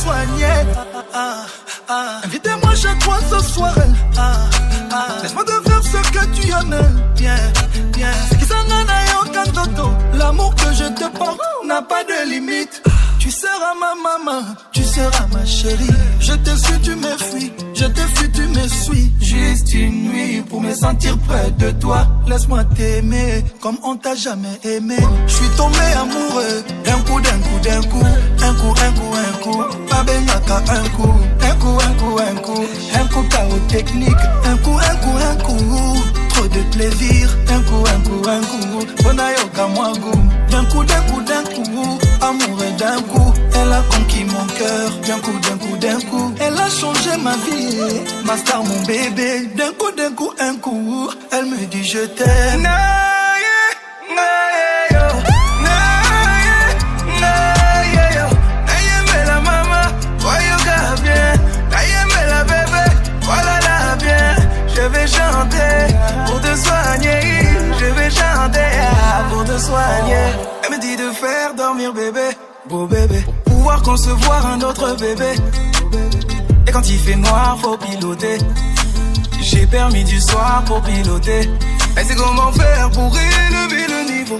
soigner. Invitez-moi chez toi ce soir. Laisse-moi te faire ce que tu aimes. Bien, bien. C'est qui s'en a aucun toto. L'amour que je te porte n'a pas de limite. Tu seras ma maman, tu seras ma chérie. Je te suis, tu me fuis. Je te fuis, tu me suis. Juste une nuit pour me sentir près de toi. Laisse-moi t'aimer comme on t'a jamais aimé. Je suis tombé amoureux. D'un coup, d'un coup, d'un coup. Un coup, un coup, un coup. Pas benaka, un coup. Un coup, un coup, un coup. Un coup, chaos technique. Un coup, un coup, un coup. Trop de plaisir. Un coup, un coup, un coup. Bonayoka, moi, goût. D'un coup, d'un coup, d'un coup. Amoureux d'un coup. Elle a conquis mon cœur. D'un coup, d'un coup, d'un coup. Elle a changé ma vie. Ma star, mon bébé. D'un coup, un coup. Elle me dit je t'aime. Je vais chanter pour te soigner. Je vais chanter pour te soigner. Elle me dit de faire dormir bébé, beau bébé, pour pouvoir concevoir un autre bébé. Et quand il fait noir, faut piloter. J'ai permis du soir pour piloter. Elle sait comment faire pour élever le niveau.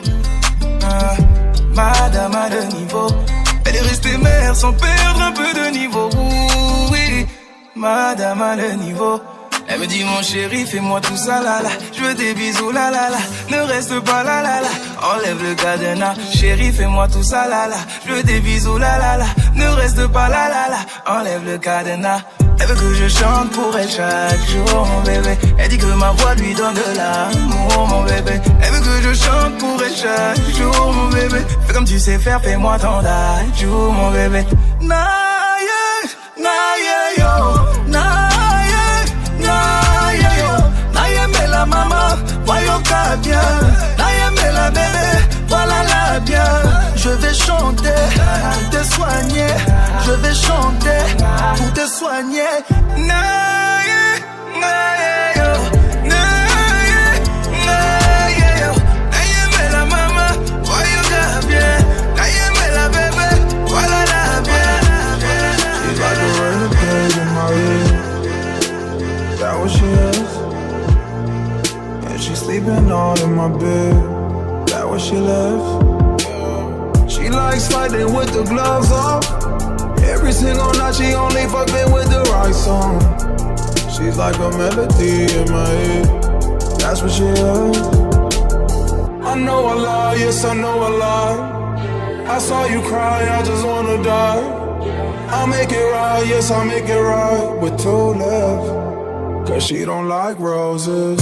Madame a le niveau. Elle est restée mère sans perdre un peu de niveau. Oui, madame a le niveau. Elle me dit mon chéri fais-moi tout ça là là. Je veux des bisous là là là. Ne reste pas là là là. Enlève le cadenas. Chéri fais-moi tout ça là là. Je veux des bisous là là là. Ne reste pas là là là. Enlève le cadenas. Elle veut que je chante pour elle chaque jour mon bébé. Elle dit que ma voix lui donne de l'amour mon bébé. Elle veut que je chante pour elle chaque jour mon bébé. Fais comme tu sais faire, fais-moi ton jour mon bébé. Naye, naye yo, naye, naye yo. Naye me la maman, voyoka bien. Naye me la bébé, voilà la bien. Je vais chanter pour te soigner. Je vais chanter pour te soigner. Naye, naye yo, naye, naye yo. Naye me la maman, voyoka bien. Naye me la bébé, voilà la bien. She's like a renegade in my head. That what she is. And she's sleeping all in my bed. That what she loves. She likes fighting with the gloves off. Every single night she only fucking with the right song. She's like a melody in my head. That's what she is. I know I lie, yes I know I lie. I saw you cry, I just wanna die. I'll make it right, yes I'll make it right with two left. Cause she don't like roses.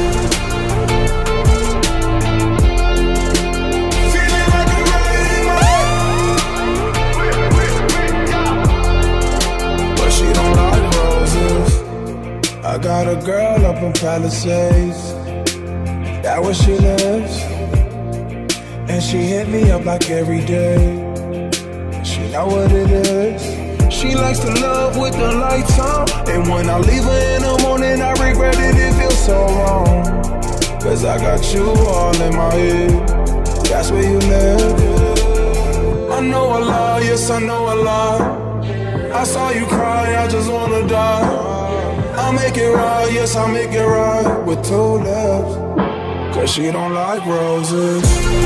I got a girl up in Palisades. That where she lives. And she hit me up like every day. She know what it is. She likes to love with the lights on. And when I leave her in the morning, I regret it, it feels so wrong. Cause I got you all in my head. That's where you live. I know I lie, yes I know I lie. I saw you cry, I just wanna die. I'll make it right, yes I'll make it right with two left. Cause she don't like roses.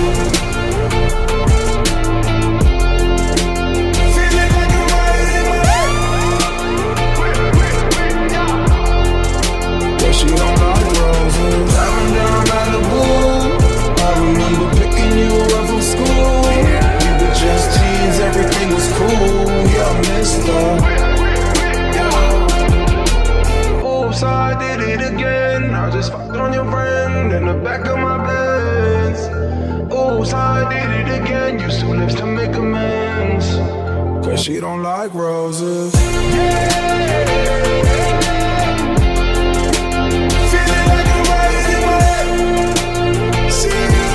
Feeling like I'm right in my head. Cause she don't like roses. Driving down Malibu, I remember picking you up from school. We were just teens, everything was cool. Yeah, I missed her. I did it again. I just fucked on your friend in the back of my Benz. Oops, I did it again. Used two lips to make amends. Cause she don't like roses. Feeling like I'm right in my head. She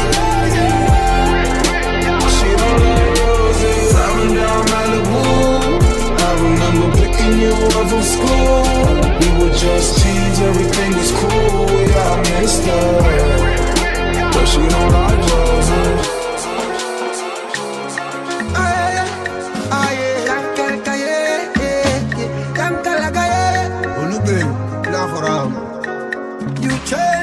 don't like roses. Driving down Malibu, I remember picking you up from school. We were just teens, everything was cool. Yeah, I missed her, but she don't like roses.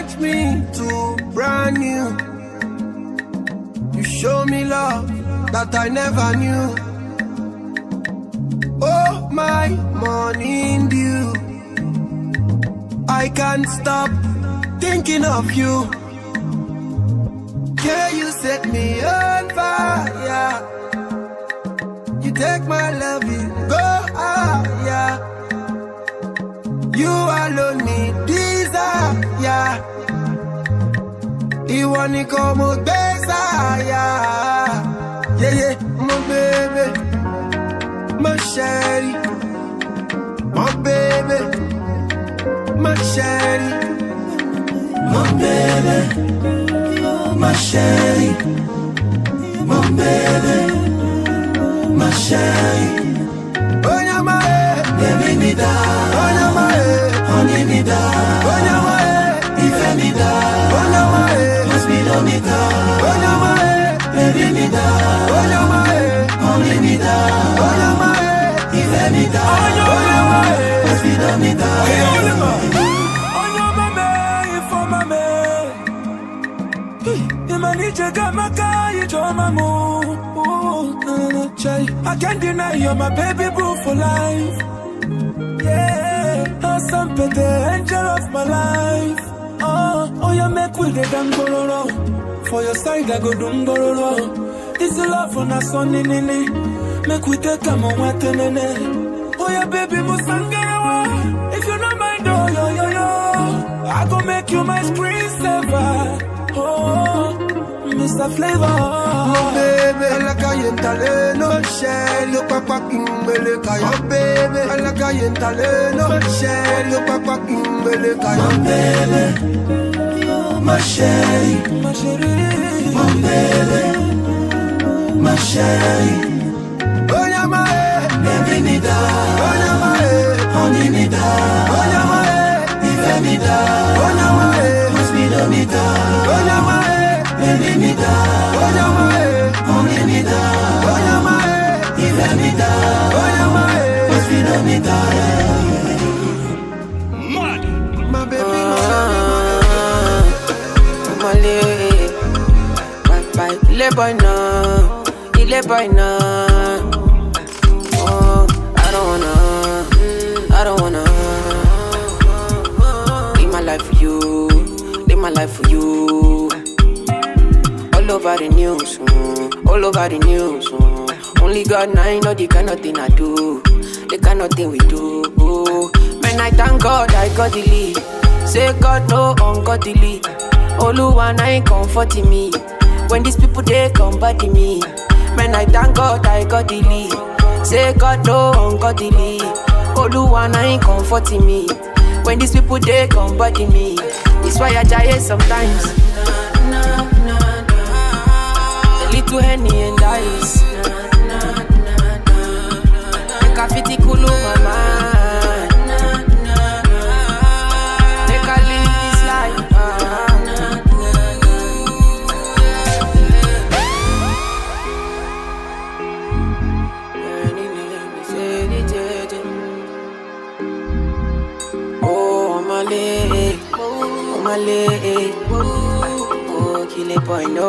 change me to brand new. You show me love that I never knew. Oh, my morning dew, I can't stop thinking of you. Yeah, you set me on fire. You take my love, you go higher. You alone me desire. You want to come with desire. Yeah, yeah, my baby, my sherry, my baby, my sherry, my baby, my sherry, my baby, my sherry. Oh, yeah, my baby, me da. Oh, yeah, my honey, me da. Oh, yeah, my if me da. Oh, yeah, my hospital, me da. Oh, yeah, my baby, me da. Oh, yeah, my honey, me da. Oh, yeah, my if me da. Oh, yeah, my hospital, me da. Oh, yeah, my if my I can't deny you're my baby boo for life. Yeah, awesome petty angel of my life. Oh, you make with the dangororo. For your side I go dungororo. This is love for na sonny nini. Make we take a moment nene. Oh, yeah, baby musangarawa. If you don't mind, oh, yo, yo, yo, I go make you my screensaver. Oh, Mr. Flavor, oh baby, I like I ain't no shell, you papa kimbele kaya. Oh baby, I like I ain't no shell, you papa kimbele kaya. Oh baby, my sherry, my sherry, my baby, my sherry. Oh yeah, my baby me da, oh yeah, my honey me da, oh yeah, my if me da, oh yeah, my hospital me da, oh yeah, my baby me da, oh yeah, my honey me da, oh yeah, my if me da, oh yeah, my hospital me da. My baby, my bye, le boy now. Oh, I don't wanna live my life for you, live my life for you. All over the news, all over the news. Only God and I know the kind of thing I do, the kind of thing we do. Man, I thank God I got the lead. Say God no ungodly. Oluwa I ain't comforting me. When these people they come body me. Man, I thank God I got the lead. Say God no ungodly. Oluwa I ain't comforting me. When these people they come body me. It's why I die sometimes. A little Henny and ice. Make a fitty cool my mind. Make a live this life. Oh, my leg. Oh, my leg. Oh, kill it, boy, no.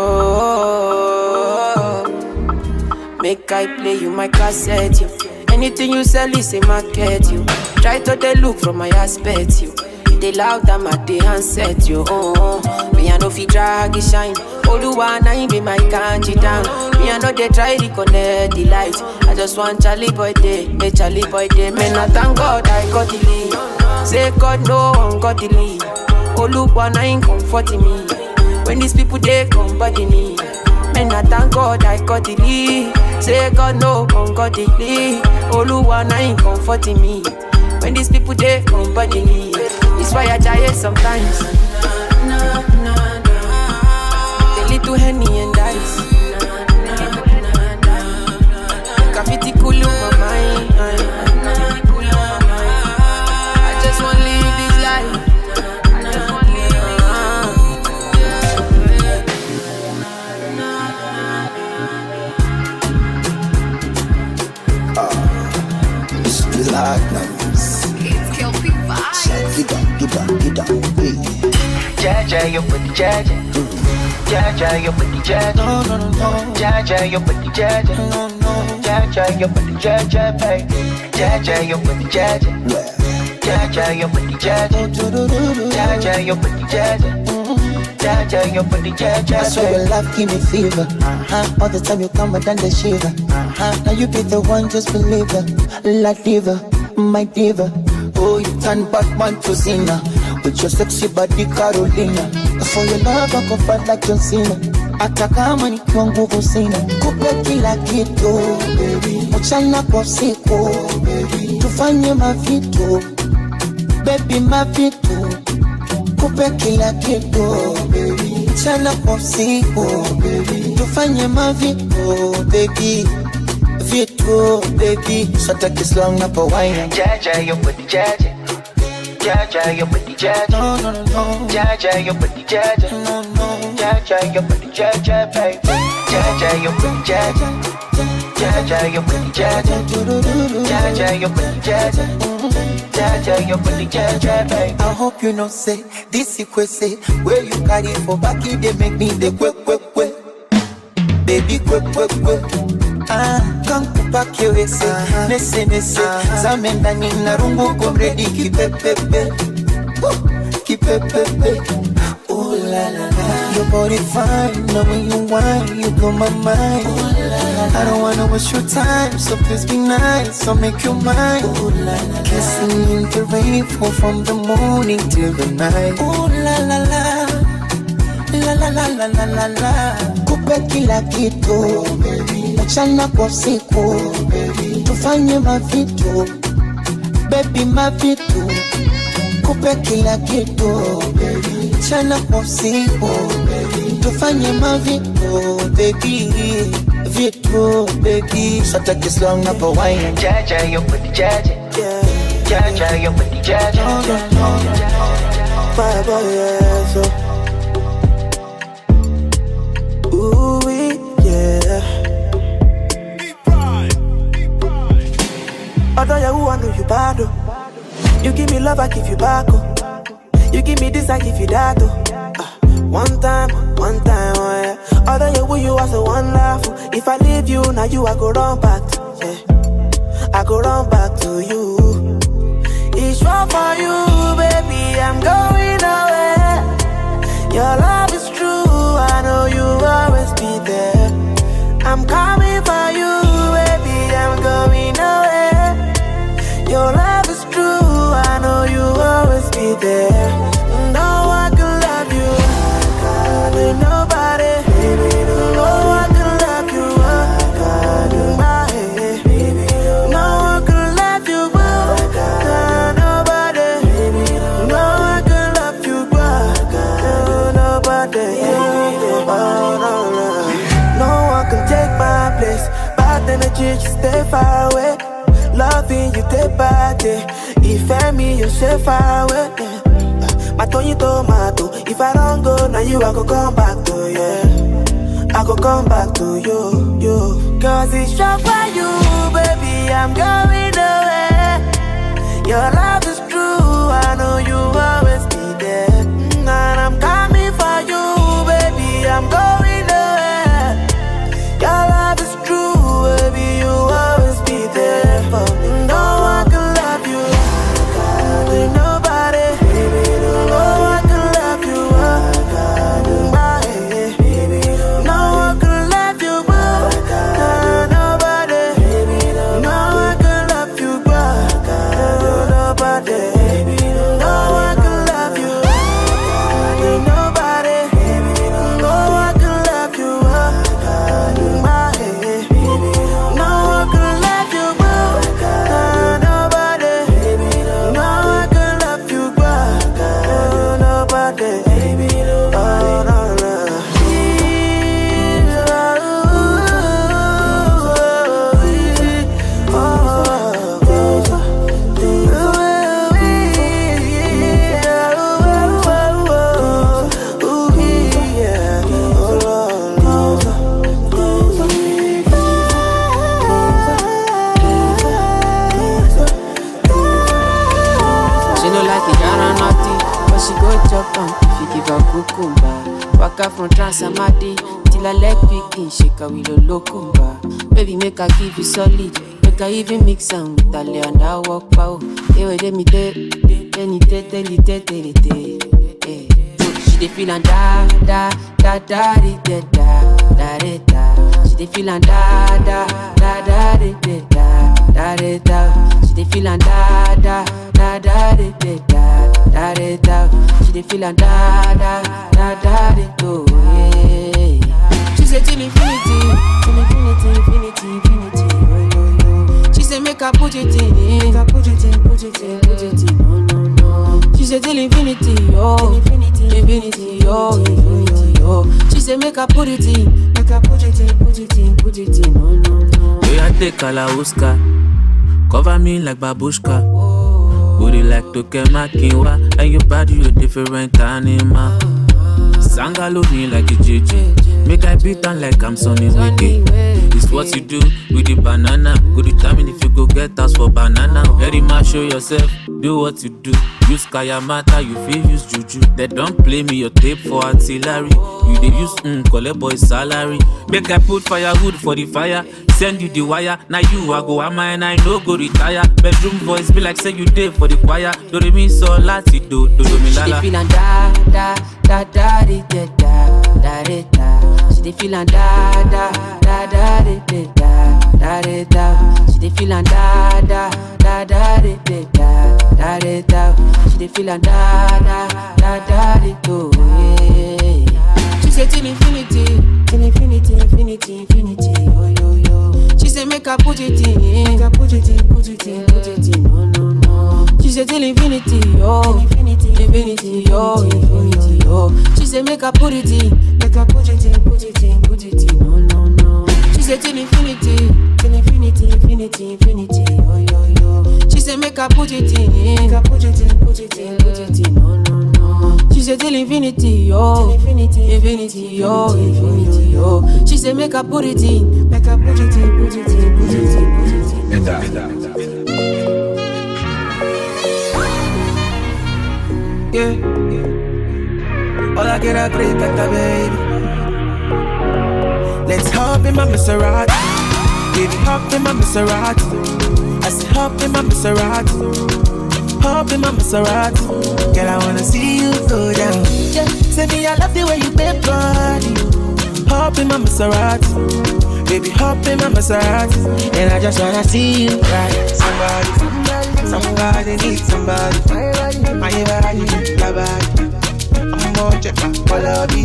Make I play you my cassette, you. Anything you sell is a market, you. Try to they look from my aspect, you. They loud them at the handset, you. Oh, me I know fi drag it shine. Oluwa na him be my kanji down. Me I know they try to connect the light. I just want Charlie boy day, make Charlie boy day. Man, I thank God I got the lead. Say God no ungodly. Oluwa na him comforting me. When these people they come body me. Man, I thank God I got the lead. Say God no ungodly. Oluwa na him comforting me. When these people they come body me. It's why I die sometimes. A little Henny and ice. Graffiti cool in my mind. I just wanna live this life. I just wanna live It's Platinums. It's Kelpie vibes. Get down, hey. Jaja, your booty jaja. Jaja, your booty jaja. No, no, no, no. Jaja, your booty jaja. No, no. Jaja, your booty jaja, baby. Jaja, your booty jaja. Jaja, your booty jaja. Jaja, your booty jaja. Jaja, your booty jaja. I swear your love give me fever. All the time you come and then the shiver. Now you be the one, just believe it. La diva, my diva. Oh, you turn Batman to Cena with your sexy body Carolina. For your love I go fight like John Cena. Hata kama nikiwa nguvu sina, kupe kila kitu mchana kwa usiku, tufanye mavitu baby, mavitu kupe kila kitu mchana kwa usiku, tufanye mavitu baby, vitu baby. So take it slow na po wine. Jaja, your booty jaja. Jaja, your booty jaja. No, no, no, no. Jaja, your booty jaja. No, no. Jaja, your booty jaja, baby. Jaja, your booty jaja. Jaja, your booty jaja. Jaja, your booty jaja. Jaja, your booty jaja, baby. I hope you know say this say where you carry for back it they make me the quick baby quick come back your way say nese zamenda ni narungu komredi kipepepe ooh la la la, your body fine, now when you whine you blow my mind. I don't wanna waste your time, so please be nice, so make you mine. Ooh la la, kissing in the rain, from the morning till the night. Ooh la la la, la la la la la la la. Kupe kila kitu, mchana kwa usiku, tufanye mavitu, baby mavitu. Kupe kila kitu, mchana kwa usiku, tufanye mavitu baby, vitu baby. So take it slow na po wine. Jaja, your booty jaja. Jaja, your booty jaja. My boy, yeah, so. Ooh, yeah. Although you I know you bad, oh. You give me love, I give you back, oh. You give me this, I give you that, oh. One time, oh yeah. Although you who you are so one laugh, oh. If I leave you, now you I go run back to, yeah. I go run back to you. It's wrong for you, baby, I'm going away. Your love is true, I know you always be there. I'm coming for you, baby, I'm going away. Your love is true, I know you always be there. No one can love you like nobody. No one can love you like nobody. No one can love you like nobody. No one can love you like nobody. No one can take my place. Bad energy, just stay far away. Loving you day by day. If me, you stay far away, yeah. My Tony tomato. If I don't go, now you I go come back to, yeah. I go come back to you. Cause it's just for you, baby, I'm going away. Your love is true, I know you always be there. And I'm coming for you, baby, I'm going away. Your love is true, baby, you always be there for me. No one can love you like nobody. No one can love you like nobody. No one can love you like nobody. No one can love you like nobody. No one can love you like nobody. Kumba. Waka from Transamadi till I leg picking, shake a willow locumba. Baby, make I give you solid. Make I even mix am with Italian, I walk pow. They me te. She dey feel and da da da da da da da da. She dey feel and da da da da da da da. She dey feel and da da da da da da da. She dey feel and da da da da da. She say till infinity, till infinity, infinity, infinity. Oh, oh, oh. She say make her put it in, make her put it in, put it in, put it in. No, no, no. She say till infinity, oh, infinity, infinity, oh, infinity, oh. She say make her put it in, make her put it in, put it in, put it in. No, no, no. We a take Kalauska, cover me like babushka. Booty like Tokema Kinwa, and your body a different animal. Sangalo me like a JJ, make I beat on like I'm Sonny Wiki. It's what you do with the banana. Go determine if you go get us for banana. Very much show yourself, do what you do. Use Kayamata, you feel use Juju. They don't play me your tape for artillery. You they use collect boy salary. Make I put firewood for the fire. Send you the wire. Now you I go am and I no go retire. Bedroom voice be like say you did for the choir. Do re mi so lati do mi lala. She dey feel and da da da da da da da da. She dey feel and da da da da da da da. She dey feel and da da da da da da da. She dey feel and da da da da da. She say till infinity, till infinity, infinity, infinity. Oh yo yo. She say make her put it in, make her put it in, put it in, put it in. No no no. She say till infinity, oh, infinity, infinity, oh, infinity, oh. She say make her put it in, make her put it in, put it in, put it in. No no no. She say till infinity, till infinity, infinity, infinity. Oh yo yo. She say make her put it in, make her put it in, put it in, put it in. No no no. She say till infinity, oh, infinity, infinity, oh, infinity, oh. She say make her put it in, make her put it in, put it in, put it in, put it in. Yeah. All I get a great better, baby. Let's hop in my Maserati. Baby, hop in my Maserati. I say hop in my Maserati. Hop in my Maserati. Girl, I wanna see you go down. Yeah. Say me, I love the way you bend body. Hop in my Maserati. Baby, hop in my Maserati. And I just wanna see you ride. Somebody needs somebody. My body, your body. I'm gonna check my quality.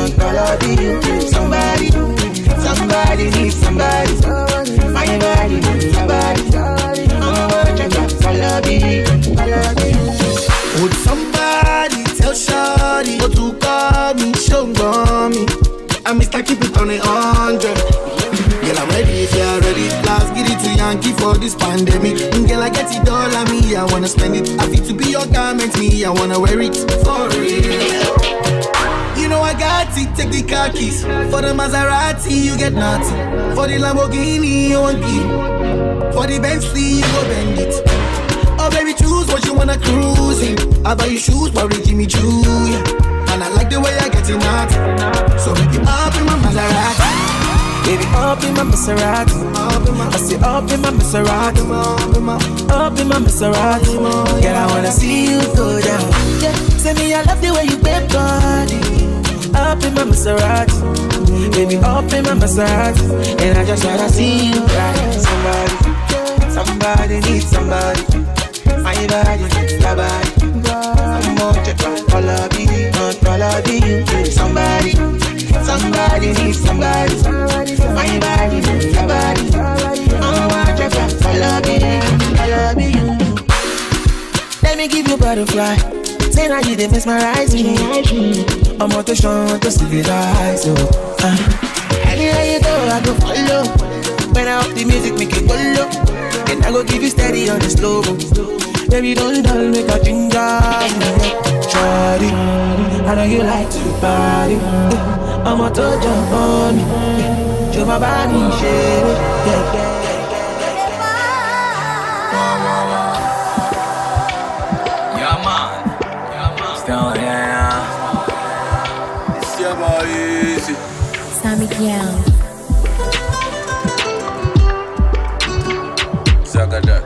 Somebody needs somebody. My body, your body. I'm gonna check my quality. Would somebody tell Shawty what to call me? Show me. I'm Mr. Keep it on 100. Girl, I'm ready if you're ready. Let's get it to Yankee for this pandemic. Girl, I get it all on me, I wanna spend it. I feel to be your garment, me, I wanna wear it for real. You know I got it, take the car keys. For the Maserati, you get nothing. For the Lamborghini, you want it. For the Bentley, you go bend it. Oh baby, choose what you wanna cruise in. I buy you shoes, probably Jimmy Choo, yeah. And I like the way I get in that. So make it up in my Maserati. Baby, up in my Maserati. I say up in my Maserati. Up in my Maserati. Girl, I wanna see you go down. Yeah, say me, I love the way you bend body. Up in my Maserati. Baby, up in my Maserati. And I just wanna see you ride. Somebody needs somebody. My body, your body. I'm gonna check my quality. Somebody needs somebody. My body, your body. I'm gonna check my quality. Let me give you butterfly. Say now you dey mesmerize me. I'm on to show to civilize you. Anywhere you go, I go follow. When I up the music, make it go low. And I go give you steady on the slow. Baby, don't dull, make a ginger. Shawty, I know you like to party. I'm a to jump on me. Show my body, shake it. Yeah, man. Still, yeah. never easy. Sammy Young. Zagada.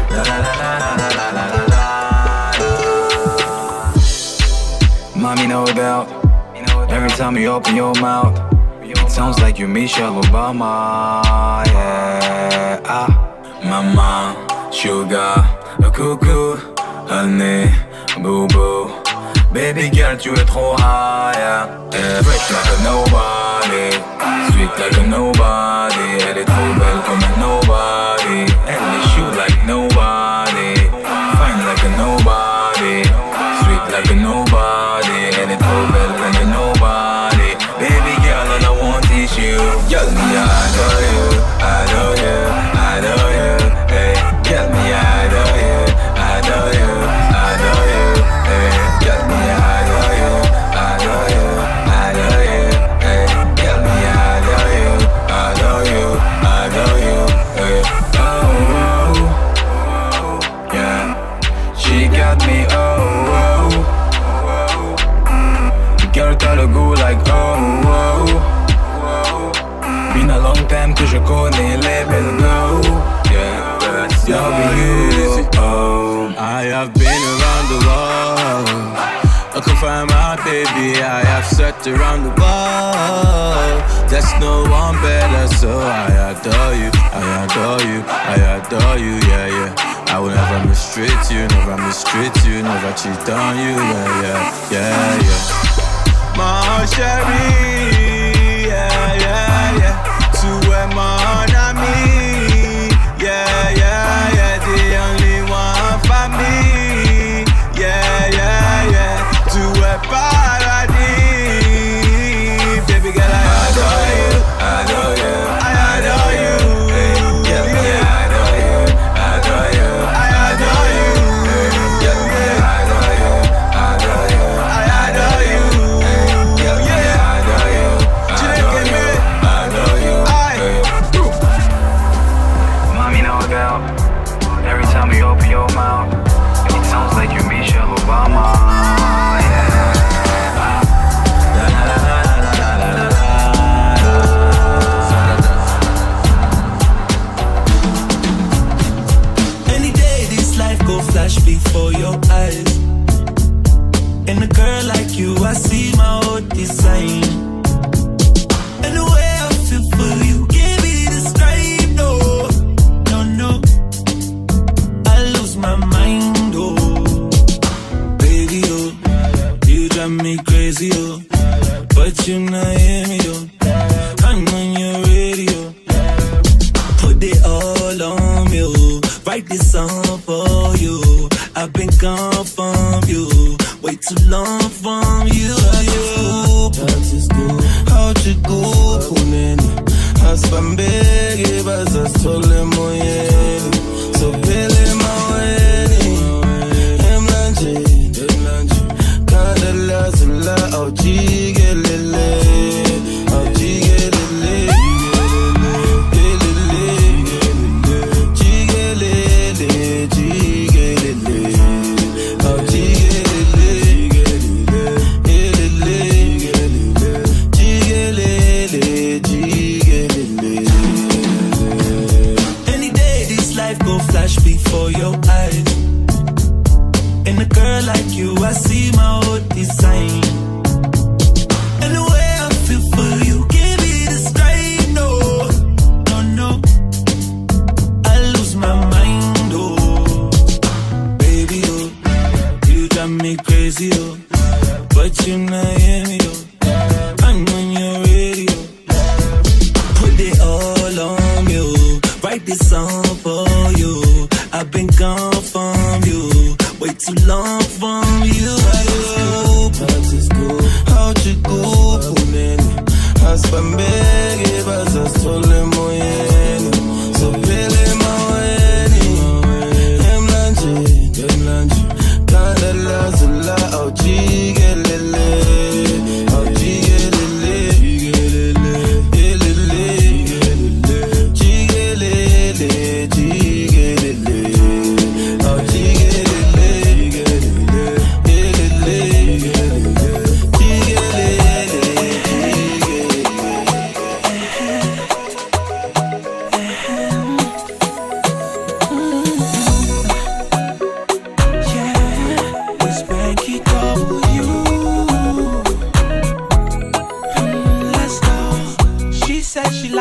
Mommy, know about every time you open your mouth, it sounds like you Michelle Obama. Yeah, mama, sugar, a cuckoo, honey, boo boo. Baby girl, tu es trop high, yeah. Fresh like a nobody, sweet like a nobody. Elle est trop belle comme un nobody. Elle est chou like nobody, fine like a nobody, sweet like a nobody. Elle est trop belle comme un nobody. Baby girl, all I want is you. Girl, me I adore you, adore you, adore you. Hey, girl, me I adore you, adore you, adore you. Hey, girl, me I adore you, adore you, adore you. Hey, girl, me I adore you, adore you, adore you. Hey, oh, yeah, she got me, oh. Girl, t'as le goût like oh. Been a long time que je connais les belles go. Yeah, that's you. Oh, I have been around the world. I can find my baby. I have searched around the world. There's no one better, so I adore you. I adore you. I adore you. Yeah, yeah. I will never mistreat you, never mistreat you, never cheat on you. Yeah, yeah, yeah, yeah. My chérie, yeah, yeah, yeah. Tu es mon ami, yeah, yeah, yeah. The only one for me, yeah, yeah, yeah. Tu es paradis, baby girl, I adore you, adore you, I adore you. Hey, yeah, I adore you, adore you, I adore you. Yeah, I adore you, adore you, I adore you. Every time you open your mouth, it sounds like you Michelle Obama. Any day this life go flash before your eyes. And a girl like you, I see my own design. And the way I feel for you, can't be described, no. My mind, oh, baby, oh, you drive me crazy, oh, but you not hear me, oh, I'm on your radio, put it all on me, oh, write this song for you, I've been gone from you, way too long from you, how'd you go, Aspambege baza sole moyeni, so pele maweni, emlanje, kadala zula au jigelele, au jigelele, jigelele, jigelele, au jigelele, go flash before your eyes. And a girl like you, I see my old design. And the way I feel for you can't be described, no, no, no. I lose my mind, oh, baby, oh, you drive me crazy, oh, but you not hear me, oh, I'm on your radio, put it all on me, oh, write this song for you. I've been gone from you, way too long from you. How'd you go, Puneni? Aspambege baza sole moyeni, so pele maweni, emlanje, kadala zula au jigelele, au jigelele,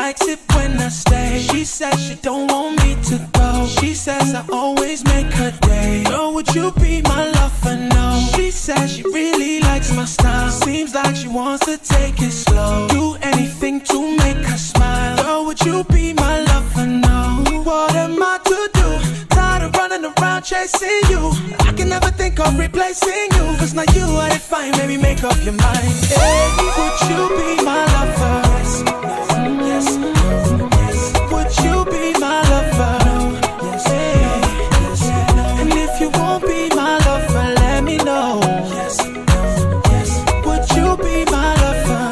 likes it when I stay. She says she don't want me to go. She says I always make her day. Girl, would you be my lover? No. She says she really likes my style. Seems like she wants to take it slow. Do anything to make her smile. Girl, would you be my lover? No. What am I to do? Tired of running around chasing you. I can never think of replacing you. Cause now you are defined, baby, make up your mind. Hey, would you be my lover? Yes, yes. Would you be my lover? Yes, yes. And if you won't be my lover, let me know. Yes, yes. Would you be my lover?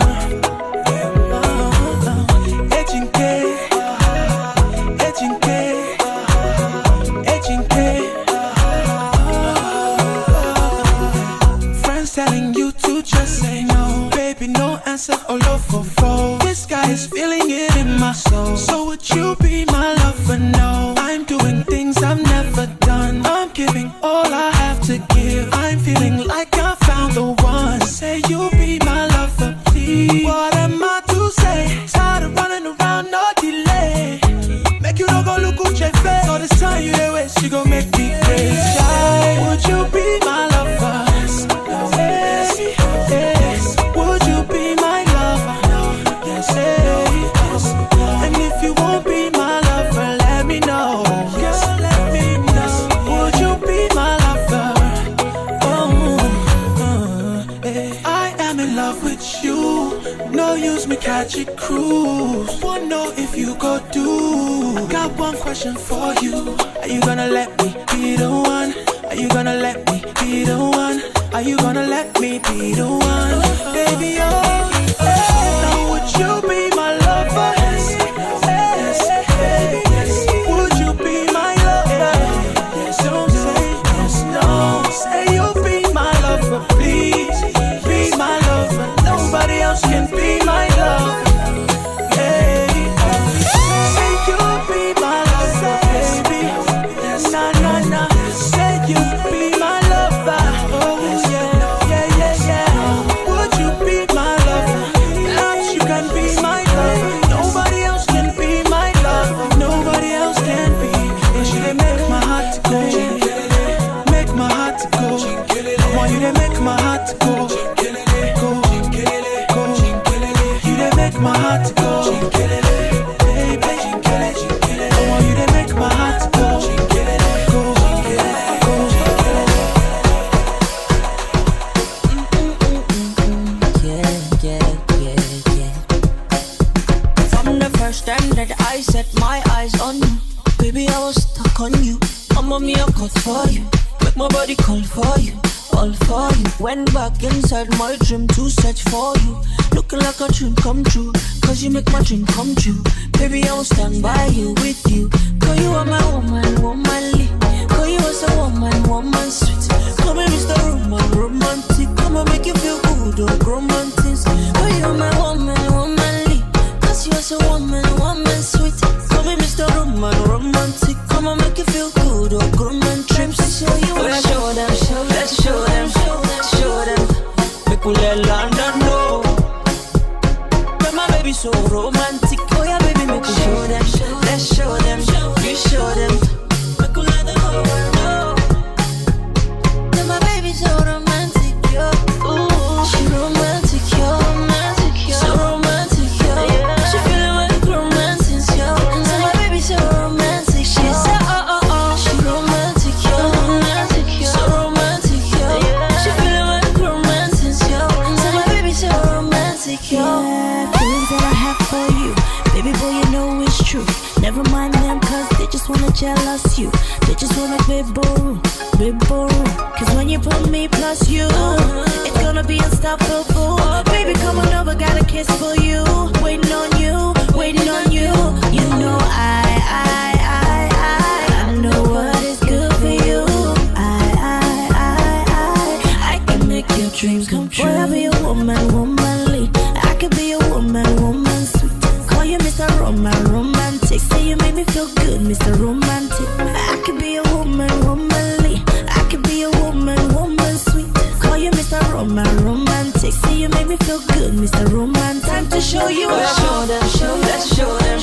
Friends telling you to just say no. Baby, no answer, all over for. This guy is feeling it in my soul. So would you be my lover? No. I'm doing things I've never done. I'm giving all I have to give. I'm feeling like I found the one. Say you'll be my lover, please. What am I to say? Tired of running around, no delay. Make you don't go look at your face. All this time you there waste, you gon' make me crazy. Would you be my lover? Yes, yes. Would you be my lover? Yes, yes. And if you won't be my lover, let me know. Girl, let me know. Would you be my lover? I am in love with you. No use me catch it cruise. Wanna know if you go do. I got one question for you. Are you gonna let me be the one? Are you gonna let me be the one? Are you gonna let me be the one? Baby, oh, now would you be my lover? Yes, baby, yes. Would you be my lover? Yes, don't say yes, no. Say you'll be my lover, please. Be my lover. Nobody else can be my lover. Hey, say you'll be my lover, baby. Nah, nah, nah. Say you'll be my lover. Oh yeah, yeah, yeah, yeah. Would you be my lover? Perhaps you can be my lover. Nobody else can be my lover. Nobody else can be. And she they make my heart to go. Make my heart to go. I want you to make my heart to go. Go, go. You they make my heart to go. Baby, I want you to make my heart to go. Time that I set my eyes on you, baby, I was stuck on you. I'm on me a cut for you, make my body call for you, all for you. Went back inside my dream to search for you, looking like a dream come true. Cause you make my dream come true, baby, I will stand by you, with you. Cause you are my woman, womanly. Cause you are a woman, woman sweet. Come here, Mr. Roman, romantic. Come and make you feel good, oh, romantic. Cause you are my woman, womanly. You are so woman, woman sweet. Call me Mr. Roman, romantic. Come and make you feel good, oh, grooming trips. Show you, let's show them, let's show them, show them. Make we let London know. But my baby so romantic. Oh yeah, baby, make we show them, let's show them, you show them. Make we let the whole world know. But my baby so romantic, yo. Ooh, she romantic, yo, romantic, yo. So romantic. Never mind them, cause they just wanna jealous you. They just wanna big boo. Cause when you put me plus you, it's gonna be unstoppable. Baby, come on over, got a kiss for you. Waiting on you, waiting on you. You know I know what is good for you. I can make your dreams come true. Boy, I'll be a woman, womanly. I could be a woman, woman sweet. Call you Mr. Roman, romantic. Say you make me feel good, Mr. Romantic. I could be a woman, womanly. I could be a woman, woman sweet. Call you Mr. Roman, romantic. Say you make me feel good, Mr. Romantic. Time to show you. Let's show them, let's show them.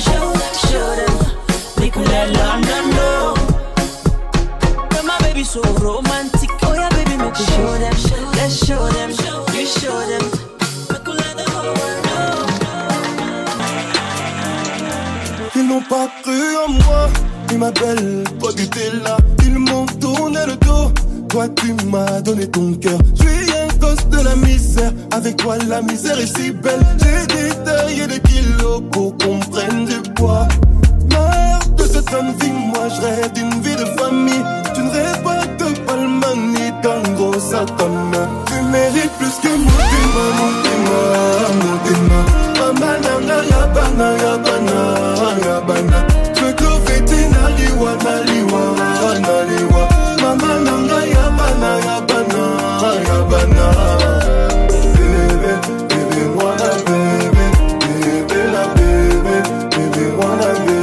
pas cru en moi. Ils m'appellent, toi tu étais là. Ils m'ont tourné le dos. Toi tu m'as donné ton cœur. Je suis un gosse de la misère. Avec toi la misère est si belle. J'ai détaillé des kilos pour qu'on prenne du poids. Marre de cette jeune vie, moi je rêve d'une vie de famille. Tu ne rêves pas de palman ni d'un gros satana. Tu mérites plus que Moutima, Moutima, Moutima. Mamananga yabana, yabana, yabana. Je veux que fêter naliwa, naliwa, naliwa. Mamananga yabana, yabana, yabana. Bébé, bébé, moi la bébé. Bébé, la bébé, bébé, moi la bébé.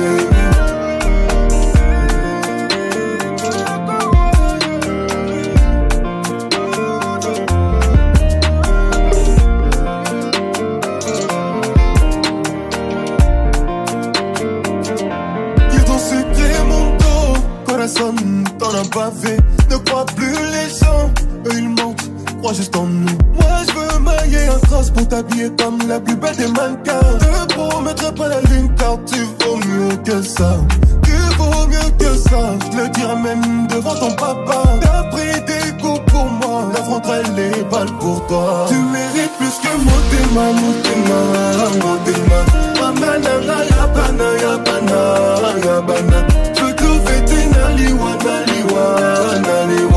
T'en as pas fait, ne crois plus les gens. Eux ils mentent, crois juste en nous. Moi je veux mailler un trace pour t'habiller comme la plus belle des mannequins. Te promettrai pas la lune car tu vaux mieux que ça. Tu vaux mieux que ça, je le dirai même devant ton papa. T'as pris des coups pour moi, j'affronterai les balles pour toi. Tu mérites plus que Moutima, Moutima, Moutima. Mamananga yabana, yabana, yabana. Je veux tout fêter naliwa, naliwa, naliwa.